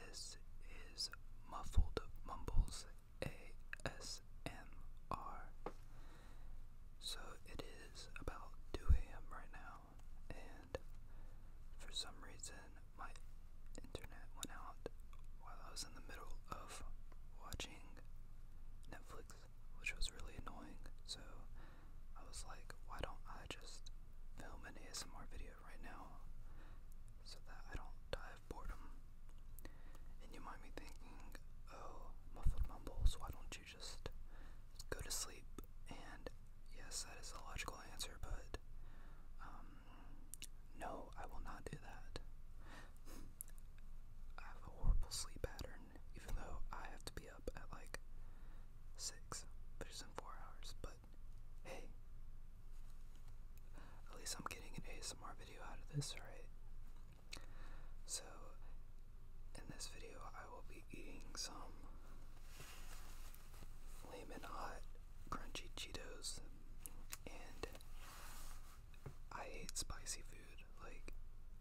This is Muffled Mumbles ASMR. So it is about 2 a.m. right now, and for some reason my internet went out while I was in the middle of watching Netflix, which was really annoying. So I was like, why don't I just film an ASMR video right now so that I don't die of boredom? And you might be thinking, oh, Muffled Mumbles, why don't you just go to sleep? And yes, that is a logical answer, but no, I will not do that. I have a horrible sleep pattern, even though I have to be up at like 6, which is in 4 hours, but hey, at least I'm getting an ASMR video out of this, right? So, in this video, I will be eating some flamin' hot, crunchy Cheetos, and I hate spicy food. Like,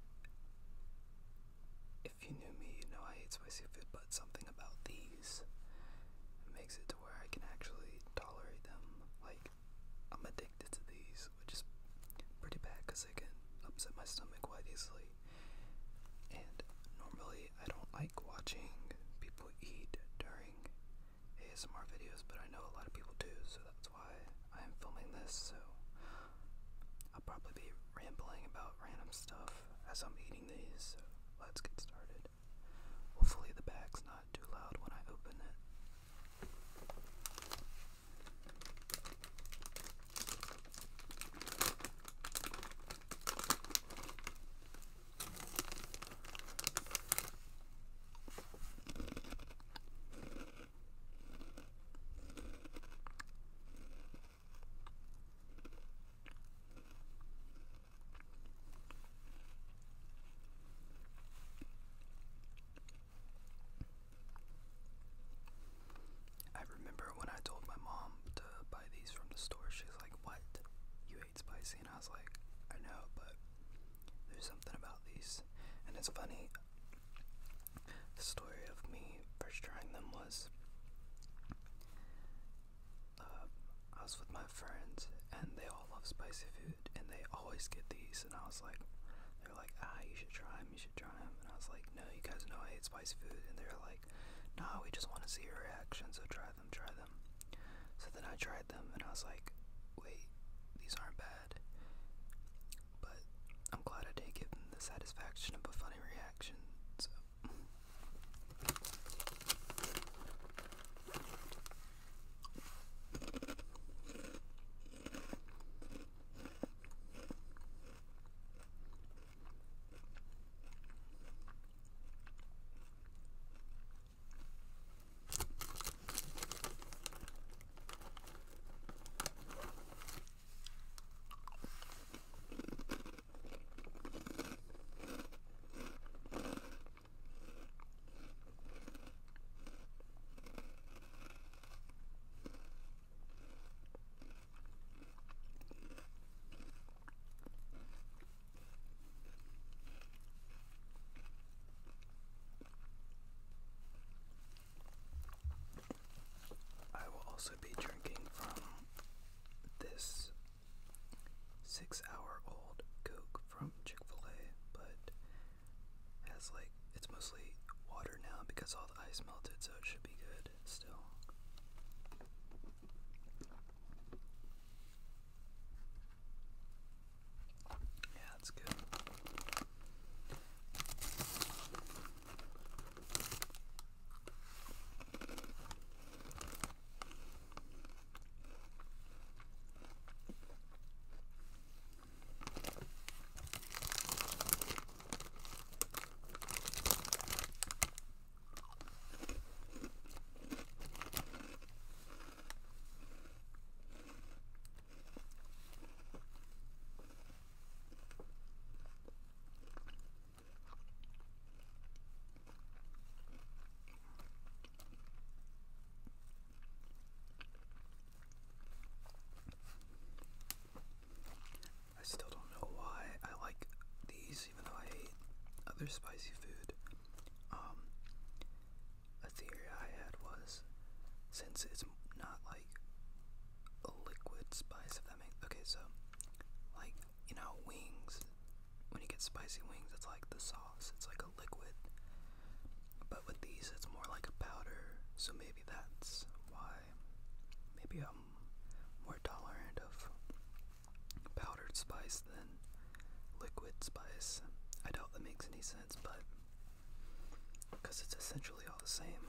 if you knew me, you know I hate spicy food, but something about these makes it to where I can actually tolerate them. Like, I'm addicted to these, which is pretty bad because they can upset my stomach quite easily. And normally I don't like watching people eat during ASMR videos, but I know a lot of people do, so that's why I am filming this. So I'll probably be rambling about random stuff as I'm eating these, so let's get started. Hopefully the bag's not too loud when I open it. I remember when I told my mom to buy these from the store, she's like, what? You hate spicy? And I was like, I know, but there's something about these. And it's funny, the story of me first trying them was, I was with my friends, and they all love spicy food, and they always get these, and I was like, they're like, you should try them, and I was like, no, you guys know I hate spicy food, and they're like, nah, we just want to see your reaction, so try them. So then I tried them, and I was like, wait, these aren't bad, but I'm glad I didn't give them the satisfaction of a funny reaction, so. I will also be drinking from this 6-hour-old Coke from Chick-fil-A, but has like, it's mostly water now because all the ice melted, so it should be good still. Yeah, it's good. other spicy food. since it's not like a liquid spice, if that makes okay. So, like, you know, wings. When you get spicy wings, it's like the sauce. It's like a liquid. But with these, it's more like a powder. So maybe that's why. Maybe I'm more tolerant of powdered spice than liquid spice. I doubt that makes any sense, but because it's essentially all the same.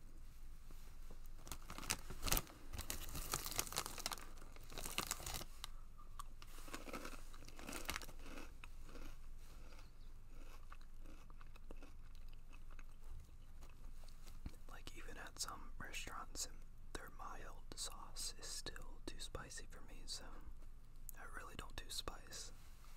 Like, even at some restaurants, their mild sauce is still too spicy for me, so I really don't do spice.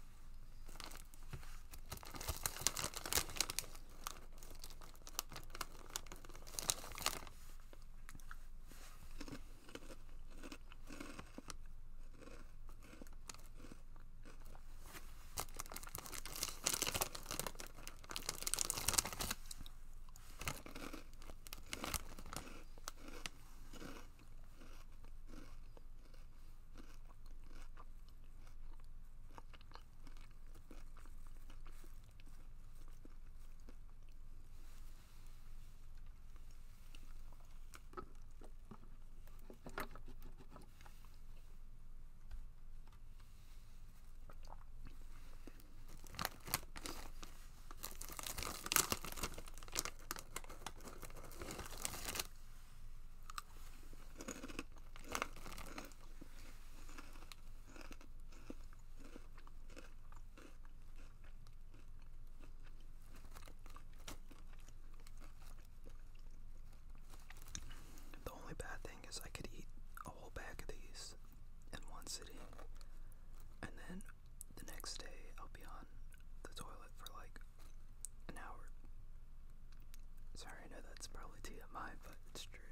The only bad thing is I could eat a whole bag of these in one sitting, and then the next day I'll be on the toilet for like an hour. Sorry, I know that's probably TMI, but it's true.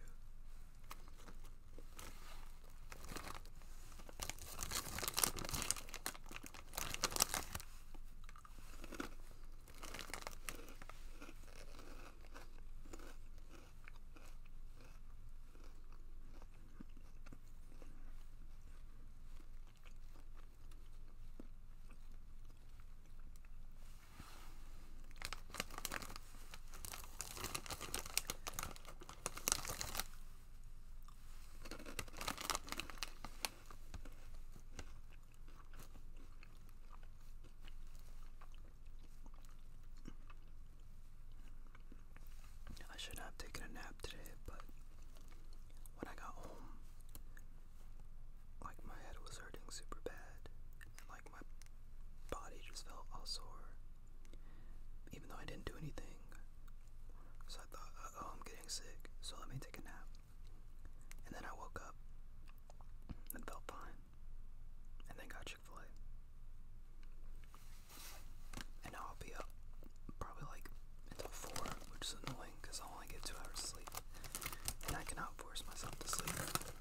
I should have taken a nap today, but when I got home, like, my head was hurting super bad, and like my body just felt all sore, even though I didn't do anything. So I thought, oh, I'm getting sick, so let me take a nap. And then I woke up and felt fine, and then got Chick-fil-A. And now I'll be up probably like until 4, which is annoying because I'll only get 2 hours of sleep, and I cannot force myself to sleep.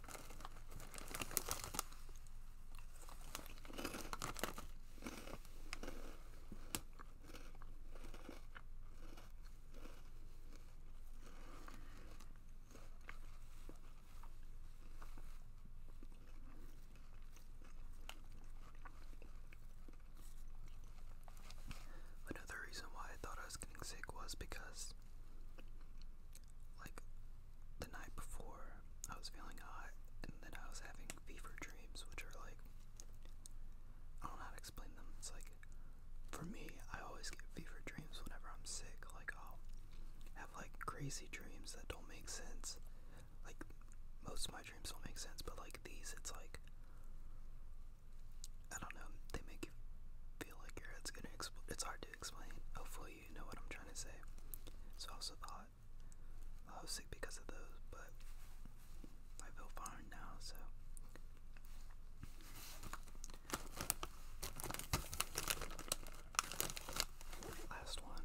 Another reason why I thought I was getting sick was because, like, the night before I was feeling hot, and then I was having fever dreams, which are like, I don't know how to explain them. It's like, for me, I always get fever dreams whenever I'm sick. Like, I'll have like crazy dreams that don't make sense. Like, most of my dreams don't make sense, but like these, it's like, I don't know, they make you feel like your head's gonna explode. It's hard to explain. Hopefully you know what I'm trying to say. So I also thought I was sick because of those, but I feel fine now, so. Last one.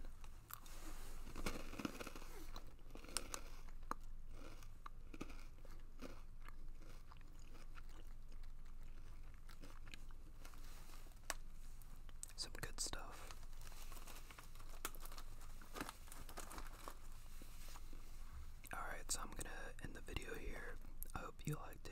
Some good stuff. Alright, so I'm gonna end the video here. you like